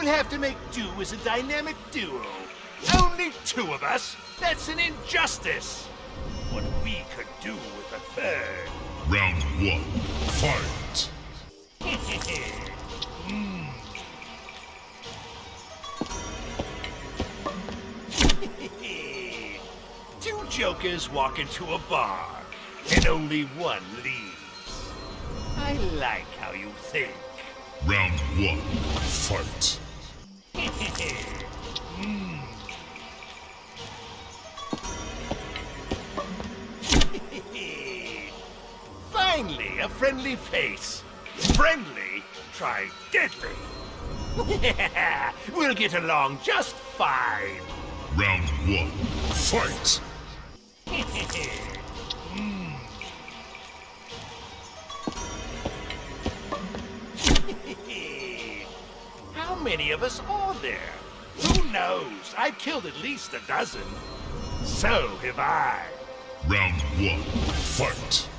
We'll have to make do as a dynamic duo. Only two of us? That's an injustice. What we could do with a third. Round one, fight! Two jokers walk into a bar, and only one leaves. I like how you think. Round one, fight! Finally, a friendly face. Friendly, try deadly. We'll get along just fine. Round one, fight! How many of us are there? Who knows? I've killed at least a dozen. So have I. Round one, fight!